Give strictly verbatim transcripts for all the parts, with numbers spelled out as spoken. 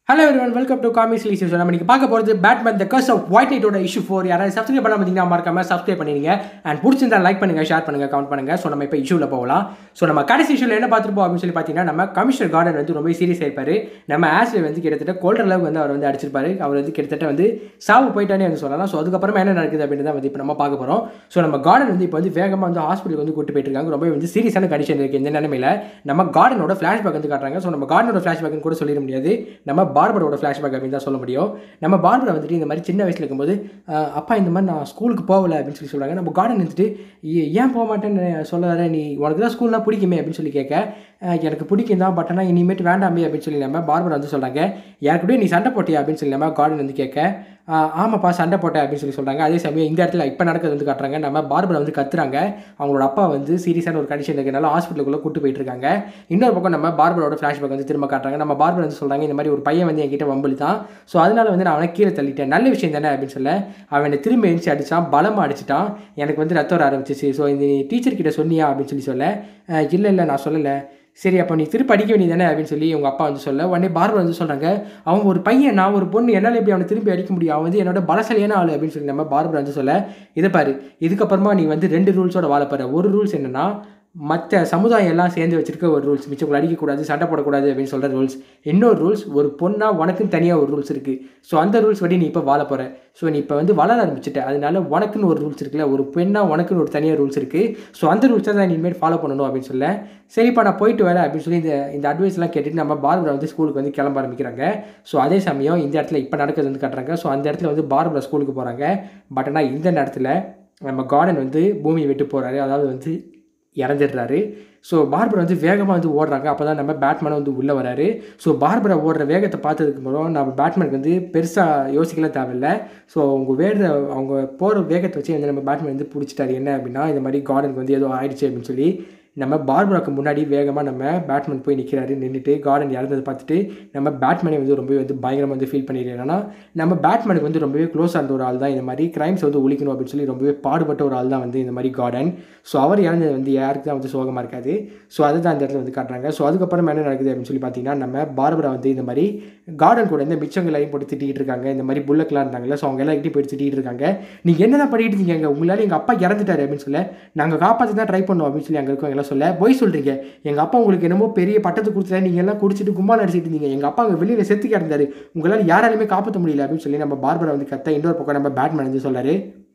Hello everyone, welcome to Comics Release. So நம்ம இன்னைக்கு பார்க்க போறது Batman The Curse of White Knight ஓட issue four. யாராவது சப்ஸ்கிரைப் பண்ணாம இருந்தீங்கன்னா மறக்காம சப்ஸ்கிரைப் பண்ணிடுங்க. அண்ட் பிடிச்சிருந்தா லைக் பண்ணுங்க, ஷேர் பண்ணுங்க, கமெண்ட் பண்ணுங்க. ஸோ நம்ம இப்போ இஷ்யூல போகலாம். ஸோ நம்ம கடைசி இஷ்யூல என்ன பார்த்துருப்போம் அப்படின்னு சொல்லி பார்த்தீங்கன்னா, நம்ம கமிஷனர் கார்டன் வந்து ரொம்ப சீரியஸ் ஆயிருப்பாரு. நம்ம ஆஸ்ல வந்து கிட்டத்தட்ட கோல்டர் அளவுக்கு வந்து அவர் வந்து அடிச்சிருப்பாரு. அவர் வந்து கிட்டத்தட்ட வந்து சாவு போயிட்டானே வந்து சொல்லலாம். ஸோ அதுக்கப்புறமா என்ன நடக்குது அப்படின்றத வந்து இப்போ நம்ம பார்க்க போறோம். ஸோ நம்ம கார்டன் வந்து இப்போ வந்து வேகமாக வந்து ஹாஸ்பிட்டலுக்கு வந்து கூட்டு போயிட்டு இருக்காங்க. ரொம்ப வந்து சீரியஸான கண்டிஷன் இருக்கு இந்த நிலைமையில. நம்ம கார்டனோட ஃபிளாஷ்பேக் வந்து காட்டுறாங்க. ஸோ நம்ம கார்டனோட ஃபிளாஷ்பேக்னு கூட சொல்லிட முடியாது. நம்ம பார்பரோட ஃபிளாஷ்பேக் அப்படின்னு தான் சொல்ல முடியும். நம்ம பார்பரா வந்துட்டு இந்த மாதிரி சின்ன வயசுல இருக்கும்போது அப்பா இந்த மாதிரி நான் ஸ்கூலுக்கு போகலை அப்படின்னு சொல்லி சொல்கிறாங்க. நம்ம கார்டன் வந்துட்டு ஏன் போக மாட்டேன்னு சொல்ல, நீ உனக்கு தான் ஸ்கூல்லாம் பிடிக்குமே அப்படின்னு சொல்லி கேட்க, எனக்கு பிடிக்கும் தான், பட் ஆனால் இனிமேட்டு வேண்டாமே அப்படின்னு சொல்லி நம்ம பார்பரா வந்து சொல்கிறாங்க. யாருக்கிட்டே நீ சண்டை போட்டியா அப்படின்னு சொல்லி நம்ம கார்டன் வந்து கேட்க, ஆமாப்பா சண்டை போட்டேன் அப்படின்னு சொல்லி சொல்கிறாங்க. அதே சமயம் இந்த இடத்துல இப்போ நடக்கிறது வந்து காட்டுறாங்க. நம்ம பார்பரா வந்து கத்துறாங்க. அவங்களோட அப்பா வந்து சீரியஸான ஒரு கண்டிஷன் இருக்கிறனால ஹாஸ்பிட்டலுக்குள்ளே கூட்டு போயிட்டு இருக்காங்க. இன்னொரு பக்கம் நம்ம பார்பரோட ஃப்ளாஷ்பேக் வந்து திரும்ப காட்டுறாங்க. நம்ம பார்பரா வந்து சொல்கிறாங்க, இந்த மாதிரி ஒரு பையன் வந்து என்கிட்ட வம்பளி தான், ஸோ அதனால வந்து நான் அவனை கீழே தள்ளிட்டேன், நல்ல விஷயம் தானே அப்படின்னு சொல்ல, அவனை திரும்ப எழுச்சி அடித்தான், பலமாக அடிச்சிட்டான், எனக்கு வந்து ரத்தம் வர ஆரம்பிச்சிச்சு. ஸோ இந்த டீச்சர் கிட்ட சொன்னியா அப்படின்னு சொல்லி சொல்ல, இல்லை இல்லை நான் சொல்லலை. சரி அப்போ நீ திருப்பி அடிக்க வேண்டியது தானே அப்படின்னு சொல்லி உங்கள் அப்பா வந்து சொல்ல, உடனே பார்பரா வந்து சொல்கிறாங்க, அவன் ஒரு பையன், நான் ஒரு பொண்ணு, என்னால் எப்படி அவனை திருப்பி அடிக்க முடியும், அவன் வந்து என்னோட பலசலியான ஆள் அப்படின்னு சொல்லி நம்ம பார்பரா வந்து சொல்ல, இதை பாரு இதுக்கப்புறமா நீ வந்து ரெண்டு ரூல்ஸோட வாழப்போற. ஒரு ரூல்ஸ் என்னன்னா, மற்ற சமுதாயம் எல்லாம் சேர்ந்து வச்சிருக்க ஒரு ரூல்ஸ், மிச்சம் அடிக்கக்கூடாது, சண்டை போடக்கூடாது அப்படின்னு சொல்கிற ரூல்ஸ். இன்னொரு ரூல்ஸ், ஒரு பொண்ணா உனக்குன்னு தனியாக ஒரு ரூல்ஸ் இருக்குது. ஸோ அந்த ரூல்ஸ் படி நீ இப்போ வாழ போகிற. ஸோ நீ இப்போ வந்து வளர ஆரம்பிச்சிட்ட, அதனால உனக்குன்னு ஒரு ரூல்ஸ் இருக்குல்ல, ஒரு பெண்ணா உனக்குன்னு ஒரு தனியாக ரூல்ஸ் இருக்குது. ஸோ அந்த ரூல்ஸை தான் நீ இனிமேல் ஃபாலோ பண்ணணும் அப்படின்னு சொல்ல, சரிப்பா நான் போயிட்டு வரேன் அப்படின்னு சொல்லி இந்த இந்த அட்வைஸ்லாம் கேட்டுட்டு நம்ம பார்பரா வந்து ஸ்கூலுக்கு வந்து கிளம்ப ஆரம்பிக்கிறாங்க. ஸோ அதே சமயம் இந்த இடத்துல இப்போ நடக்கிறது வந்து காட்டுறாங்க. ஸோ அந்த இடத்துல வந்து பார்பரா ஸ்கூலுக்கு போகிறாங்க. பட் ஆனால் இந்த நேரத்தில் நம்ம கார்டன் வந்து பூமியை விட்டு போகிறாரு, அதாவது வந்து இறந்துடுறாரு. ஸோ பார்பரா வந்து வேகமாக வந்து ஓடுறாங்க. அப்போ தான் நம்ம பேட்மேனை வந்து உள்ளே வராரு. ஸோ பார்பரா ஓடுற வேகத்தை பார்த்ததுக்கு அப்புறம் நம்ம பேட்மேனுக்கு வந்து பெருசாக யோசிக்கலாம் தேவையில்லை. ஸோ அவங்க வேறு அவங்க போகிற வேகத்தை வச்சு வந்து நம்ம பேட்மேன் வந்து பிடிச்சிட்டாரு. என்ன அப்படின்னா, இந்த மாதிரி கார்டனுக்கு வந்து ஏதோ ஆயிடுச்சு அப்படின்னு சொல்லி நம்ம பார்பராக்கு முன்னாடி வேகமாக நம்ம பேட்மேன் போய் நிற்கிறாரு. நின்றுட்டு கார்டன் இறந்ததை பார்த்துட்டு நம்ம பேட்மேனை வந்து ரொம்பவே வந்து பயங்கரமாக வந்து ஃபீல் பண்ணிடுறாரு. ஏன்னா நம்ம பேட்மேனுக்கு வந்து ரொம்பவே க்ளோஸ் ஆன ஒரு ஆள் தான். இந்த மாதிரி கிரைம்ஸ் வந்து ஒழிக்கணும் அப்படின்னு சொல்லி ரொம்பவே பாடுபட்ட ஒரு ஆள் தான் வந்து இந்த மாதிரி கார்டன். ஸோ அவர் இறந்தது வந்து யாருக்கு தான் வந்து சோகமாக இருக்காது. ஸோ அதை தான் அந்த இடத்துல வந்து காட்டுறாங்க. ஸோ அதுக்கப்புறம் என்ன நடக்குது அப்படின்னு சொல்லி பார்த்தீங்கன்னா, நம்ம பார்பரா வந்து இந்த மாதிரி கார்டன் கூட இந்த மிச்சங்களையும் போட்டு திட்டிகிட்டு இருக்காங்க. இந்த மாதிரி புல்லக்கெலாம் இருந்தாங்கல்ல, ஸோ அவங்க எல்லாருக்கிட்டையும் போய் திட்டிகிட்டு இருக்காங்க. நீங்கள் என்ன தான் பண்ணிட்டு இருக்கீங்க, உங்களால் எங்கள் அப்பா இறந்துட்டாரு அப்படின்னு சொல்ல, நாங்கள் காப்பாற்ற தான் ட்ரை பண்ணோம் அப்படின்னு சொல்லி அங்கே இருக்கவங்க எல்லாம் சொல்ல, போய் சொல்கிறீங்க, எங்கள் அப்பா உங்களுக்கு என்னமோ பெரிய பட்டத்தை கொடுத்துட்டா, நீங்கள் எல்லாம் குடிச்சிட்டு கும்பால் அடிச்சிட்டு இருந்தீங்க, எங்கள் அப்பா அங்கே வெளியில் செத்து கிடந்தாரு, உங்களால் யாராலுமே காப்பாற்ற முடியல அப்படின்னு சொல்லி நம்ம பார்பரா வந்து கத்த. இன்னொரு பக்கம் நம்ம பேட்மேன் வந்து சொல்கிறாரு,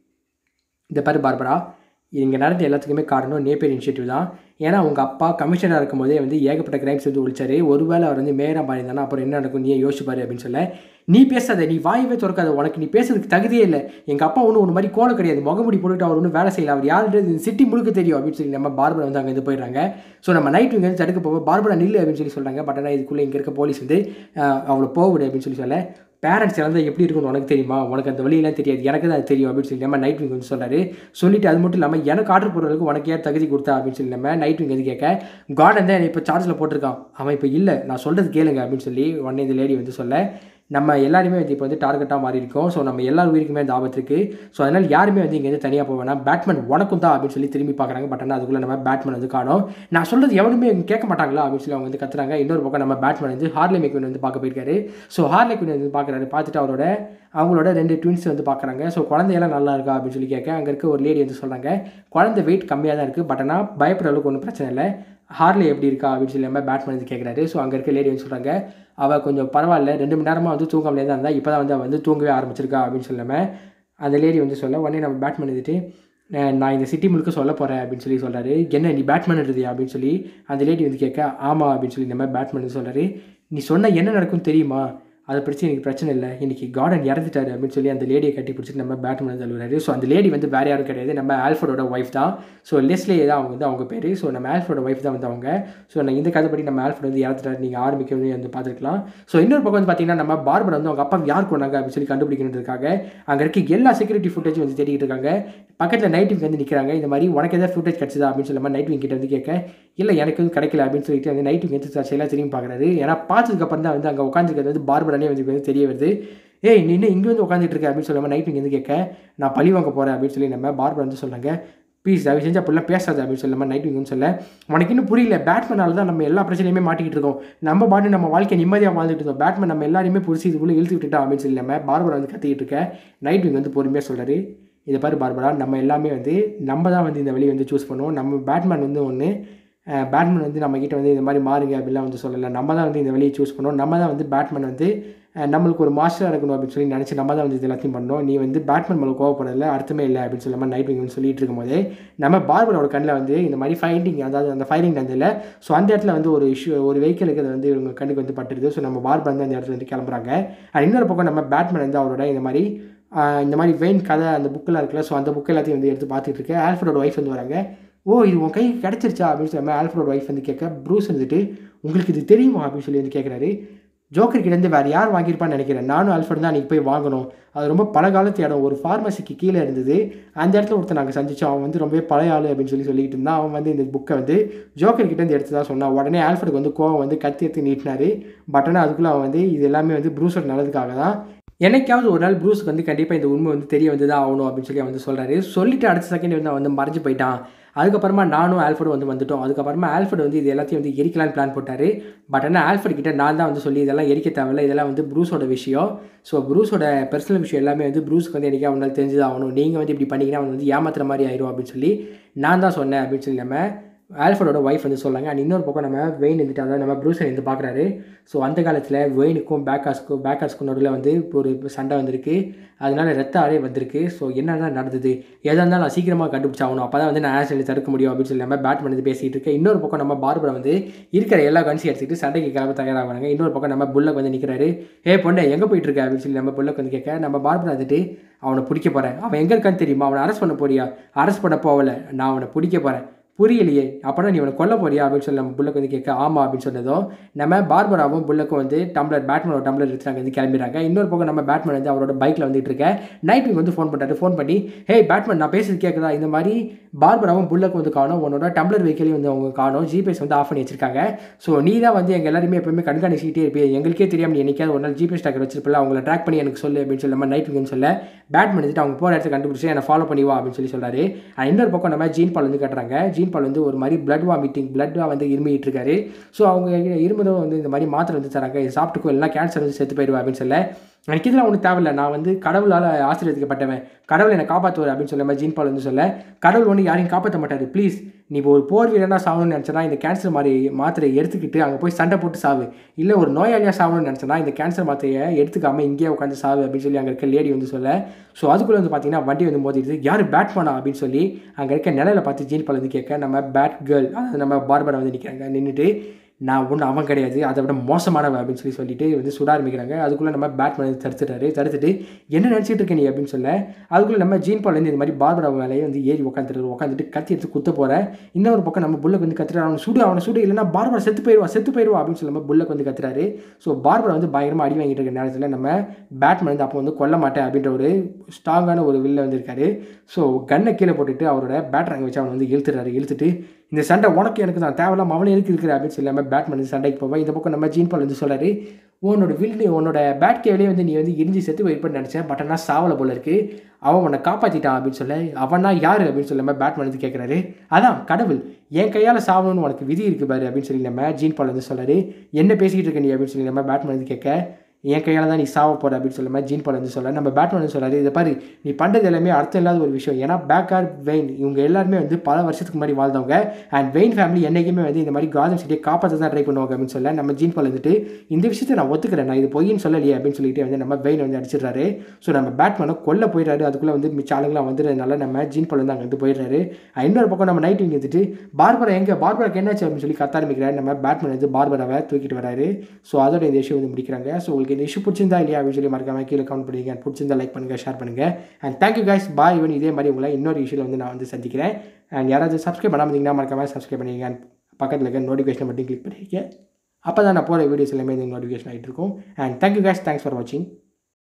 இந்த பாரு பார்பரா, இங்கே நடந்த எல்லாத்துக்குமே காரணம் நேப்பியர் இனிஷியேட்டிவ் தான். ஏன்னா உங்கள் அப்பா கமிஷனராக இருக்கும் போதே வந்து ஏகப்பட்ட கிரைம்ஸ் வந்து ஒழிச்சாரு. ஒருவேளை அவர் வந்து மேயராக மாறிந்தானா அப்புறம் என்ன நடக்கும் நீ யோசிப்பாரு அப்படின்னு சொல்ல, நீ பேசாத, நீ வாயவே திறக்காத, உனக்கு நீ பேசுறதுக்கு தகுதியே இல்லை, எங்கள் அப்பா ஒன்றும் ஒரு மாதிரி கோலம் கிடையாது, முகமுடி போட்டுட்டு அவர் ஒன்றும் வேலை செய்யல, அவர் யாருன்றது சிட்டி முழுக்க தெரியும் அப்படின்னு சொல்லி நம்ம பார்பரா வந்து அங்கே வந்து போயிடுறாங்க. ஸோ நம்ம நைட் இங்கே வந்து தடுக்க போக பார்பரா நில்லு அப்படின்னு சொல்லி சொல்கிறாங்க. பட் ஆனால் இதுக்குள்ளே இங்கே இருக்க போலீஸ் வந்து அவளை போகுது அப்படின்னு சொல்லி சொல்ல, பேரண்ட்ஸ் இறந்தால் எப்படி இருக்குன்னு உனக்கு தெரியுமா, உனக்கு அந்த வழியெல்லாம் தெரியாது, எனக்கு தான் அது தெரியும் அப்படின்னு சொல்லி நம்ம நைட் விங் வந்து சொல்கிறாரு. சொல்லிட்டு அது மட்டும் இல்லாமல் எனக்கு ஆர்டர் போடுறதுக்கு உனக்கு யார் தகுதி கொடுத்தா அப்படின்னு சொல்லி நம்ம நைட் விங் வந்து கேட்க, கார்டன் தான் இப்போ சார்ஜில் போட்டிருக்கான், அவன் இப்போ இல்லை, நான் சொல்கிறது கேளுங்க அப்படின்னு சொல்லி உடனே இந்த லேடி வந்து சொல்ல, நம்ம எல்லாருமே வந்து இப்போ வந்து டார்கெட்டாக மாறி இருக்கோம். ஸோ நம்ம எல்லா உயிருக்குமே அந்த ஆபத்து இருக்குது. ஸோ அதனால் யாருமே வந்து இங்கே வந்து தனியாக போவேனா, பேட்மேன் உனக்கும் தான் அப்படின்னு சொல்லி திரும்பி பார்க்குறாங்க. பட் ஆனால் அதுக்குள்ளே நம்ம பேட்மேன் வந்து காணோம். நான் சொல்கிறது எவனுமே கேட்க மாட்டாங்களா அப்படின்னு சொல்லி அவங்க வந்து கத்துறாங்க. இன்னொரு பக்கம் நம்ம பேட்மேன் வந்து ஹார்லே மெக்வின் வந்து பார்க்க போயிருக்காரு. ஸோ ஹார்லே குயின் வந்து பார்க்குறாரு. பார்த்துட்டு அவரோட அவங்களோட ரெண்டு ட்வின்ஸ் வந்து பார்க்குறாங்க. ஸோ குழந்தையெல்லாம் நல்லா இருக்கா அப்படின்னு சொல்லி கேட்க, அங்கே இருக்க ஒரு லேடி வந்து சொல்கிறாங்க, குழந்தை வெயிட் கம்மியாக தான் இருக்குது, பட் ஆனால் பயப்படுற அளவுக்கு ஒன்றும் பிரச்சனை இல்லை, ஹார்லே எப்படி இருக்கா அப்படின்னு சொல்லி நம்ம பேட்மேன் வந்து கேட்குறாரு. ஸோ அங்கே இருக்க லேடி வந்து சொல்கிறாங்க, அவள் கொஞ்சம் பரவாயில்ல, ரெண்டு மணி நேரமாக வந்து தூங்காமலே தான் இருந்தால், இப்போ தான் வந்து அவள் வந்து தூங்கவே ஆரம்பிச்சிருக்கா அப்படின்னு சொல்லாமல் அந்த லேடி வந்து சொல்ல, உடனே நம்ம பேட்மேன் வந்துட்டு, நான் இந்த சிட்டி முழுக்க சொல்ல போகிறேன் அப்படின்னு சொல்லி சொல்கிறாரு. என்ன நீ பேட்மேன் எழுதியா அப்படின்னு சொல்லி அந்த லேடி வந்து கேட்க, ஆமாம் அப்படின்னு சொல்லி நம்ம பேட்மேன் வந்து சொல்கிறாரு. நீ சொன்னால் என்ன நடக்கும்னு தெரியுமா, அதை பிடிச்சி எனக்கு பிரச்சனை இல்லை, இன்றைக்கி கார்டன் இறந்துட்டாரு அப்படின்னு சொல்லி அந்த லேடியை கட்டி பிடிச்சிட்டு நம்ம பேட்மேன் வந்து அழுகிறாரு. ஸோ அந்த லேடி வந்து வேறு யாரும் கிடையாது, நம்ம ஆல்ஃபர்டோட ஒய்ஃப் தான். ஸோ லெஸ்லே தான் அவங்க வந்து அவங்க பேர். ஸோ நம்ம ஆல்ஃபர்டோட ஒய்ஃப் தான் வந்து அவங்க. ஸோ நான் இந்த கதைப்படி நம்ம ஆல்ஃபர்ட் வந்து இறந்துட்டாரு, நீங்கள் ஆரம்பிக்கவே வந்து பார்த்துருக்கலாம். ஸோ இன்னொரு பக்கம் வந்து பார்த்தீங்கன்னா, நம்ம பார்பரா வந்து அவங்க அப்பா யார் கொண்டாங்க அப்படின்னு சொல்லி கண்டுபிடிக்கணுன்றதுக்காக அங்கே இருக்க எல்லா செக்யூரிட்டி ஃபுட்டேஜும் வந்து தேடிட்டு இருக்காங்க. பக்கத்தில் நைட் விங் வந்து நிற்கிறாங்க. இந்த மாதிரி உனக்கு எதாவது ஃபுட்டேஜ் கிடச்சிதா அப்படின்னு சொல்லி நைட் விங் கிட்ட வந்து கேட்க, இல்லை எனக்கு வந்து கிடைக்கல அப்படின்னு சொல்லிட்டு வந்து நைட் விங் வந்து எல்லாம் திரும்பி பார்க்குறாரு. ஏன்னா பார்த்ததுக்கப்புறம் தான் வந்து அங்கே உட்காந்துருக்கிறது வந்து பார்பரானே வந்து வந்து தெரிய வருது. ஏய் நீ இன்னும் இங்கே வந்து உட்காந்துட்டு இருக்க அப்படின்னு சொல்லி நைட் விங் வந்து கேட்க, நான் பழி வாங்க போகிறேன் அப்படின்னு சொல்லி நம்ம பார்பரா வந்து சொல்கிறாங்க. ப்ளீஸ் தயவு செஞ்சு அப்படிலாம் பேசாது அப்படின்னு சொல்லாமல் நைட் விங்னு சொல்ல உனக்கு இன்னும் புரியல பேட்மேனால தான் நம்ம எல்லா பிரச்சனையுமே மாட்டிக்கிட்டு இருக்கோம் நம்ம பாட்டு நம்ம வாழ்க்கை நிம்மதியாக வாழ்ந்துட்டு இருந்தோம் பேட்மேன் நம்ம எல்லாருமே புரிச்சு இதுக்குள்ளே இழுத்து விட்டுட்டோம் அப்படின்னு சொல்லாமல் பார்பரா வந்து கத்திக்கிட்டு இருக்க நைட் விங் வந்து பொறுமையாக சொல்கிறாரு இதை பாரு பார்பரா நம்ம எல்லாமே வந்து நம்ம தான் வந்து இந்த வழியை வந்து சூஸ் பண்ணுவோம் நம்ம பேட்மேன் வந்து ஒன்று பேட்மேன் வந்து நம்மக்கிட்ட வந்து இந்த மாதிரி மாறுங்க அப்படிலாம் வந்து சொல்லலை நம்ம தான் வந்து இந்த வழியை சூஸ் பண்ணோம் நம்ம தான் வந்து பேட்மேன் வந்து நம்மளுக்கு ஒரு மாஸ்டராக இருக்கணும் அப்படின்னு சொல்லி நினச்சி நம்ம தான் வந்து இது எல்லாத்தையும் பண்ணோம் நீ வந்து பேட்மேன் மேலே கோவப்படலை அர்த்தமே இல்லை அப்படின்னு சொல்லாமல் நைட் விங் வந்து சொல்லிட்டு இருக்கும்போது நம்ம பார்பரோட கண்ணில் வந்து இந்த மாதிரி ஃபைண்டிங் அதாவது அந்த ஃபைரிங் நடந்தில்ல ஸோ அந்த இடத்துல வந்து ஒரு இஷ்யூ ஒரு வெஹிக்கிள் இருக்கிறது வந்து இவங்க கண்ணுக்கு வந்து பட்டுருது ஸோ நம்ம பார்பர் வந்து அந்த இடத்துல வந்து கிளம்புறாங்க அண்ட் இன்னொரு பக்கம் நம்ம பேட்மேன் வந்து அவரோட இந்த மாதிரி இந்த மாதிரி வெயின் கதை அந்த புக்கெலாம் இருக்குல்ல ஸோ அந்த புக் எல்லாத்தையும் வந்து எடுத்து பார்த்துட்டு இருக்கேன் ஆல்ஃபரோட ஒய்ஃப் வந்து வராங்க ஓ இது உன் கைக்கு கிடச்சிருச்சா அப்படின்னு சொல்லி ஆல்ஃபரோட ஒய்ஃப் வந்து கேட்க ப்ரூஸ் வந்துட்டு உங்களுக்கு இது தெரியுமா அப்படின்னு சொல்லி வந்து கேட்குறாரு ஜோக்கர் கிட்டேருந்து வேறு யார் வாங்கியிருப்பான்னு நினைக்கிறேன் நானும் ஆல்ஃபர்ட் தான் அன்றைக்கி போய் வாங்கணும் அது ரொம்ப பல காலத்து இடம் ஒரு ஃபார்மசிக்கு கீழே இருந்தது அந்த இடத்துல ஒருத்தர் நாங்கள் சந்திச்சோம் அவன் வந்து ரொம்பவே பழைய ஆள் அப்படின்னு சொல்லி சொல்லிட்டு இருந்தான் அவன் வந்து இந்த புக்கை வந்து ஜோக்கர் கிட்டேருந்து எடுத்து தான் சொன்னான் உடனே ஆல்ஃபர்டுக்கு வந்து கோவம் வந்து கத்தி எடுத்து நீட்டினார் பட் ஆனால் அதுக்குள்ளே அவன் வந்து இது எல்லாமே வந்து ப்ரூஸோட நல்லதுக்காக தான் என்னைக்காவது ஒரு நாள் ப்ரூஸுக்கு வந்து கண்டிப்பாக இந்த உண்மை வந்து தெரிய வந்து தான் ஆகணும் அப்படின்னு சொல்லி அவன் வந்து சொல்கிறாரு சொல்லிவிட்டு அடுத்த செகண்ட் வந்து அவன் வந்து மறைஞ்சு போயிட்டான் அதுக்கப்புறமா நானும் ஆல்ஃபர்டு வந்து வந்துட்டோம் அதுக்கப்புறமா ஆல்ஃபர்டு வந்து இது எல்லாத்தையும் வந்து எரிக்கலான்னு பிளான் போட்டார் பட் ஆனால் ஆல்ஃபர்டு கிட்ட நான் தான் வந்து சொல்லி இதெல்லாம் எரிக்க தேவையில்ல இதெல்லாம் வந்து ப்ரூஸோட விஷயம் ஸோ ப்ரூஸோட பர்சனல் விஷயம் எல்லாமே வந்து ப்ரூஸுக்கு வந்து என்றைக்கா அவனால் தெரிஞ்சு ஆகணும் நீங்கள் வந்து இப்படி பண்ணிங்கன்னா அவன் வந்து ஏமாத்துற மாதிரி ஆயிரும் அப்படின்னு சொல்லி நான் தான் சொன்னேன் அப்படின்னு சொல்லி நம்ம ஆல்ஃபர்டோட ஒய்ஃப் வந்து சொல்லாங்க அண்ட் இன்னொரு பக்கம் நம்ம வெயின் இருந்துட்டு அதாவது நம்ம ப்ரூஸை இருந்து பார்க்குறாரு ஸோ அந்த காலத்தில் வெயினுக்கும் பேக்காஸ்க்கும் பேக்காஸ்க்கும் நடுவில் வந்து ஒரு சண்டை வந்திருக்கு அதனால ரத்த ஆடே வந்திருக்கு ஸோ என்ன தான் நடந்தது எதாக இருந்தாலும் நான் சீக்கிரமாக கண்டுபிடிச்சாகணும் அப்போ தான் வந்து நான் ஆக்சிடென்ட் தடுக்க முடியும் அப்படின்னு சொல்லி நம்ம பேட்மேன் வந்து பேசிகிட்டு இருக்கேன் இன்னொரு பக்கம் நம்ம பார்பரா வந்து இருக்கிற எல்லா கன்ஸையும் எடுத்துக்கிட்டு சண்டைக்கு கிளம்ப தயாராகிறாங்க இன்னொரு பக்கம் நம்ம புல்லக் வந்து நிற்கிறாரு ஏ பொண்ணு எங்கே போயிட்டு இருக்க அப்படின்னு சொல்லி நம்ம புல்லக் வந்து கேட்க நம்ம பார்பரா வந்துட்டு அவனை பிடிக்க போகிறேன் அவன் எங்கே இருக்கான்னு தெரியுமா அவனை அரெஸ்ட் பண்ண போறியா அரெஸ்ட் பண்ண போகலை நான் அவனை பிடிக்க போகிறேன் புரியலையே அப்போனா நீ அவனை கொல்ல போறியா அப்படின்னு சொல்லி நம்ம புல்லக் வந்து கேட்க ஆமாம் அப்படின்னு சொன்னதும் நம்ம பார்பராவும் புல்லக்கும் வந்து டம்ளர் பேட்மேனோட டம்ளர் எடுத்து நாங்கள் வந்து கிளம்பிடுறாங்க இன்னொரு பக்கம் நம்ம பேட்மேன் வந்து அவரோட பைக்கில் வந்துட்டு இருக்கேன் நைட் விங் வந்து ஃபோன் பண்ணுறாரு ஃபோன் பண்ணி ஹே பேட்மேன் நான் பேசுறது கேட்குதா இந்த மாதிரி பார்பராவும் புல்லக்கும் வந்து காணும் உன்னோட டம்ளர் வெஹிக்கிளையும் வந்து அவங்க காணும் ஜிபிஎஸ் வந்து ஆஃப் பண்ணி வச்சிருக்காங்க ஸோ நீ தான் வந்து எங்கள் எல்லாருமே எப்பவுமே கண்காணிச்சிக்கிட்டே இருப்பே எங்களுக்கே தெரியாமல் நீ என்னைக்காவது ஒரு நாள் ஜிபிஎஸ் ட்ராக்கர் வச்சிருப்பில்ல அவங்கள ட்ராக் பண்ணி எனக்கு சொல்லு அப்படின்னு சொல்லி நம்ம நைட் விங்னு சொல்ல பேட்மேன் வந்துட்டு அவங்க போகிற இடத்த கண்டுபிடிச்சி என்னை ஃபாலோ பண்ணிவா அப்படின்னு சொல்லி சொல்கிறாரு இன்னொரு பக்கம் நம்ம ஜீன் பால் வந்து கட்டுறாங்க ஜீன் பால் வந்து ஒரு மாதிரி பிளட் வாமிட்டிங் பிளட்டாக வந்து இருமிட்டு இருக்காரு ஸோ அவங்க இருமுதும் வந்து இந்த மாதிரி மாத்திரை வந்து தராங்க இது சாப்பிட்டுக்கோ இல்லைனா கேன்சர் வந்து செத்து போயிடுவா அப்படின்னு சொல்ல எனக்கு இதெல்லாம் ஒன்றும் தேவையில்லை நான் வந்து கடவுளால் ஆசீர்வதிக்கப்பட்டவன் கடவுள் என்னை காப்பாற்றுவார் அப்படின்னு சொல்ல மாதிரி ஜீன் பால் வந்து சொல்ல கடவுள் ஒன்று யாரையும் காப்பாற்ற மாட்டார் ப்ளீஸ் நீ இப்போ ஒரு போர் வீரனாக சாகணும்னு நினச்சனா இந்த கேன்சர் மாதிரி மாத்திரையை எடுத்துக்கிட்டு அங்கே போய் சண்டை போட்டு சாவு இல்லை ஒரு நோயாளியாக சாகணும்னு நினச்சனா இந்த கேன்சர் மாத்திரையை எடுத்துக்காமல் இங்கேயே உட்காந்து சாவு அப்படின்னு சொல்லி அங்கே இருக்க லேடி வந்து சொல்ல ஸோ அதுக்குள்ளே வந்து பார்த்தீங்கன்னா வண்டி வந்து மோதிடுது யார் பேட்மேனா அப்படின்னு சொல்லி அங்கே இருக்க நிலையில பார்த்து ஜீன் பால் வந்து கேட்க நம்ம பேட் கேர்ள் அதாவது நம்ம பார்பரா வந்து நிற்கிறாங்க நின்றுட்டு நான் ஒன்றும் அவன் கிடையாது அதை விட மோசமானவன் அப்படின்னு சொல்லி சொல்லிட்டு வந்து சுட ஆரம்பிக்கிறாங்க அதுக்குள்ளே நம்ம பேட்மேன் வந்து தடுத்துட்டாரு தடுத்துட்டு என்ன நினச்சிட்டு இருக்க நீ அப்படின்னு சொல்ல அதுக்குள்ளே நம்ம ஜீன் பால் வந்து இந்த மாதிரி பார்பரா மேலேயே வந்து ஏறி உட்காந்துட்டு உட்காந்துட்டு கத்தி எடுத்து குத்த போகிறேன் இன்னொரு பக்கம் நம்ம புல்லக் வந்து கத்துறாரு அவனை சுடு அவனை சுடு இல்லைன்னா பார்பரா செத்து போயிடுவா செத்து போயிடுவா அப்படின்னு சொல்லி நம்ம புல்லக் வந்து கத்துறாரு ஸோ பார்பரா வந்து பயங்கரமாக அடி வாங்கிட்டு இருக்க நேரத்தில் நம்ம பேட்மேன் வந்து அப்போ வந்து கொல்ல மாட்டேன் அப்படின்ற ஒரு ஸ்ட்ராங்கான ஒரு வில்ல வந்திருக்காரு ஸோ கன்னை கீழே போட்டுட்டு அவரோட பேட்ராங்க வச்சு அவனை வந்து இழுத்துறாரு இழுத்துட்டு இந்த சண்டை உனக்கு எனக்கு தான் தேவையில்லாம அவனே எதுக்கு இருக்கிற அப்படின்னு சொல்லாமல் பேட்மேன் வந்து சண்டைக்கு போவேன் இந்த பக்கம் நம்ம ஜீன் பால் வந்து சொல்கிறாரு உன்னோட வில்லு உன்னோட பேட் கேவிலே வந்து நீ வந்து இடிஞ்சு செத்து வெயிட் பண்ணி நினச்சேன் பட் ஆனால் சாவலை போல இருக்குது அவன் உன்னை காப்பாற்றிட்டான் அப்படின்னு சொல்ல அவனா யார் அப்படின்னு சொல்லாமல் பேட்மேன் வந்து கேட்குறாரு அதான் கடவுள் என் கையால் சாவணும்னு உனக்கு விதி இருக்குது பாரு அப்படின்னு சொல்லி நம்ம ஜீன் பால் வந்து சொல்கிறாரு என்ன பேசிக்கிட்டு இருக்க நீ அப்படின்னு சொல்லி நம்ம பேட்மேன் வந்து கேட்க என் கையால் தான் நீ சாவ போகிற அப்படின்னு சொல்ல மாதிரி ஜீன் பால் வந்து சொல்ல நம்ம பேட்மேன் வந்து சொல்கிறாரு இதை பாரு நீ பண்ணுறது எல்லாமே அர்த்தம் இல்லாத ஒரு விஷயம் ஏன்னா பேக்கார் வெயின் இவங்க எல்லாருமே வந்து பல வருஷத்துக்கு முன்னாடி வாழ்ந்தவங்க அண்ட் வெயின் ஃபேமிலி என்றைக்குமே வந்து இந்த மாதிரி காதம் சிட்டியை காப்பாற்ற தான் ட்ரை பண்ணுவாங்க அப்படின்னு சொல்ல நம்ம ஜீன் பால் வந்துட்டு இந்த விஷயத்தை நான் ஒத்துக்கிறேன் நான் இது பொய்ன்னு சொல்லலையே அப்படின்னு சொல்லிட்டு வந்து நம்ம வெயின் வந்து அடிச்சிடுறாரு ஸோ நம்ம பேட்மேனை கொல்ல போயிடுறாரு அதுக்குள்ளே வந்து மிச்ச ஆளுங்களாம் வந்துடுறதுனால நம்ம ஜீன் பால் வந்து அங்கே வந்து போயிடுறாரு இன்னொரு பக்கம் நம்ம நைட் விங் வந்துட்டு பார்பரா எங்கே பார்பராக்கு என்னாச்சு அப்படின்னு சொல்லி கத்த ஆரம்பிக்கிறாரு நம்ம பேட்மேன் வந்து பார்பராவை தூக்கிட்டு வராரு ஸோ அதோட இந்த இஷ்யூ வந்து முடிக்கிறாங்க ஸோ உங்களுக்கு இந்த இஷ்யூ பிடிச்சிருந்தா இல்லையா அப்படின்னு சொல்லி மறக்காம கீழே கமெண்ட் பண்ணுங்க அண்ட் பிடிச்சிருந்தா லைக் பண்ணுங்கள் ஷேர் பண்ணுங்கள் அண்ட் தேங்க்யூ கைஸ் பாய் இவன் இதே மாதிரி உங்களை இன்னொரு இஷ்யூவில் வந்து நான் வந்து சந்திக்கிறேன் அண்ட் யாராவது சப்ஸ்கிரைப் பண்ணாமல் இருந்தீங்கன்னா மறக்காம சப்ஸ்கிரைப் பண்ணிங்க அண்ட் பக்கத்தில் இருக்க நோட்டிஃபிகேஷன் மட்டும் கிளிக் பண்ணிக்க அப்போ தான் நான் போகிற வீடியோஸ் எல்லாமே நோட்டிஃபிகேஷன் ஆகிட்டு இருக்கும் and thank you guys thanks for வாட்சிங்